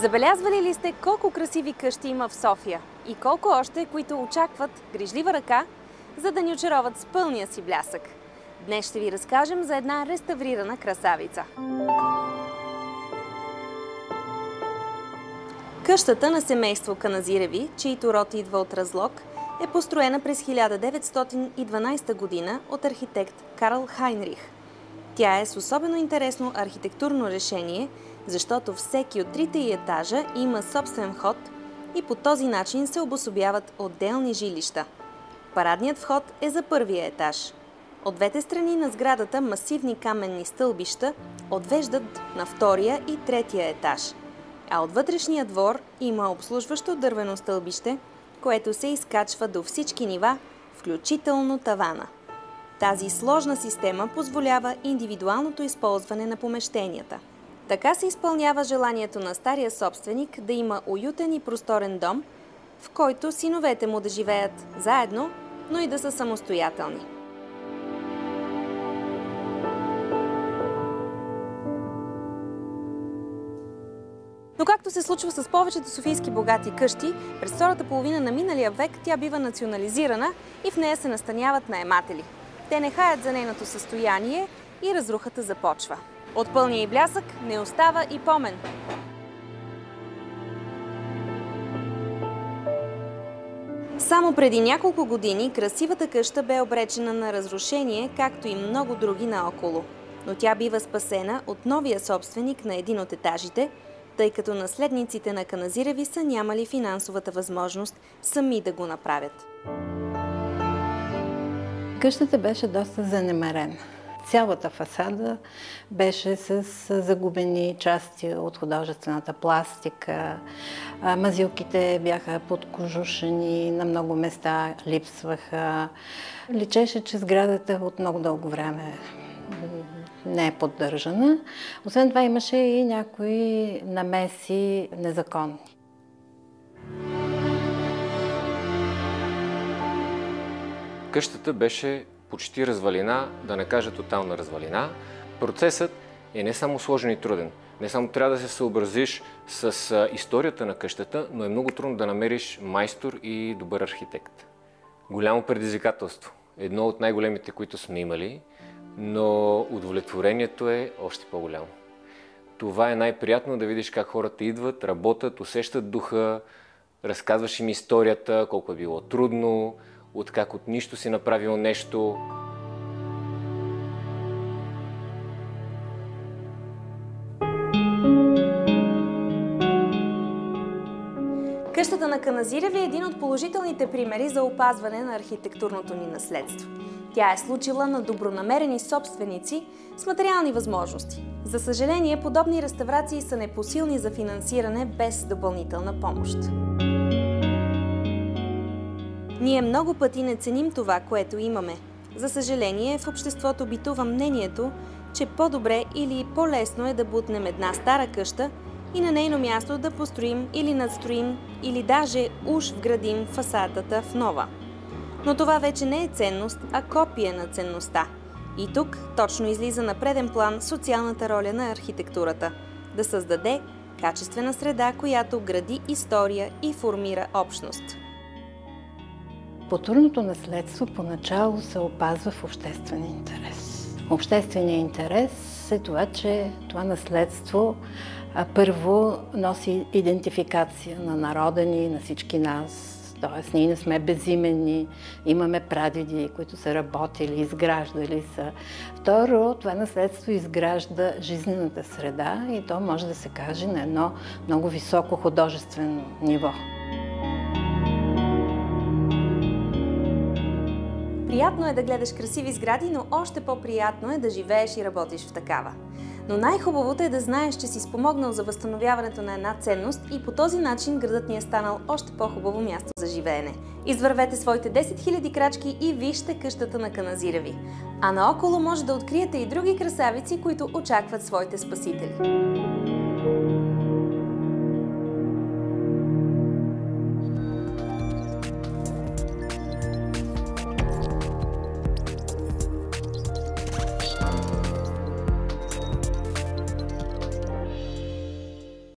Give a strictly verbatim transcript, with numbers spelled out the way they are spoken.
Забелязвали ли сте колко красиви къщи има в София и колко още, които очакват грижлива ръка, за да ни очароват с пълния си блясък? Днес ще ви разкажем за една реставрирана красавица. Къщата на семейство Каназиреви, чийто род идва от Разлог, е построена през хиляда деветстотин и дванадесета година от архитект Карл Хайнрих. Тя е с особено интересно архитектурно решение, защото всеки от трите й етажа има собствен вход и по този начин се обособяват отделни жилища. Парадният вход е за първия етаж. От двете страни на сградата масивни каменни стълбища отвеждат на втория и третия етаж, а от вътрешния двор има обслужващо дървено стълбище, което се изкачва до всички нива, включително тавана. Тази сложна система позволява индивидуалното използване на помещенията. Така се изпълнява желанието на стария собственик да има уютен и просторен дом, в който синовете му да живеят заедно, но и да са самостоятелни. Но както се случва с повечето софийски богати къщи, през втората половина на миналия век тя бива национализирана и в нея се настаняват наематели. Те не хаят за нейното състояние и разрухата започва. От пълния й блясък не остава и помен. Само преди няколко години красивата къща бе обречена на разрушение, както и много други наоколо. Но тя бива спасена от новия собственик на един от етажите, тъй като наследниците на Каназиреви са нямали финансовата възможност сами да го направят. Къщата беше доста занемарена. Цялата фасада беше с загубени части от художествената пластика. Мазилките бяха подкожушени, на много места липсваха. Личеше, че сградата от много дълго време не е поддържана. Освен това имаше и някои намеси незаконни. Къщата беше почти развалина, да не кажа тотална развалина. Процесът е не само сложен и труден. Не само трябва да се съобразиш с историята на къщата, но е много трудно да намериш майстор и добър архитект. Голямо предизвикателство. Едно от най-големите, които сме имали, но удовлетворението е още по-голямо. Това е най-приятно да видиш как хората идват, работят, усещат духа, разказваш им историята, колко е било трудно, от как от нищо си направил нещо. Къщата на Каназиреви е един от положителните примери за опазване на архитектурното ни наследство. Тя е случила на добронамерени собственици с материални възможности. За съжаление, подобни реставрации са непосилни за финансиране без допълнителна помощ. Ние много пъти не ценим това, което имаме. За съжаление, в обществото битува мнението, че по-добре или по-лесно е да бутнем една стара къща и на нейно място да построим или надстроим, или даже уж вградим фасадата в нова. Но това вече не е ценност, а копие на ценността. И тук точно излиза на преден план социалната роля на архитектурата – да създаде качествена среда, която гради история и формира общност. Културното наследство поначало се опазва в обществен интерес. Общественият интерес е това, че това наследство а, първо носи идентификация на народа ни, на всички нас. Тоест, ние не сме безименни, имаме прадеди, които са работили, изграждали са. Второ, това наследство изгражда жизнената среда и то може да се каже на едно много високо художествено ниво. Приятно е да гледаш красиви сгради, но още по-приятно е да живееш и работиш в такава. Но най-хубавото е да знаеш, че си спомогнал за възстановяването на една ценност и по този начин градът ни е станал още по-хубаво място за живеене. Извървете своите десет хиляди крачки и вижте къщата на Каназиреви. А наоколо може да откриете и други красавици, които очакват своите спасители.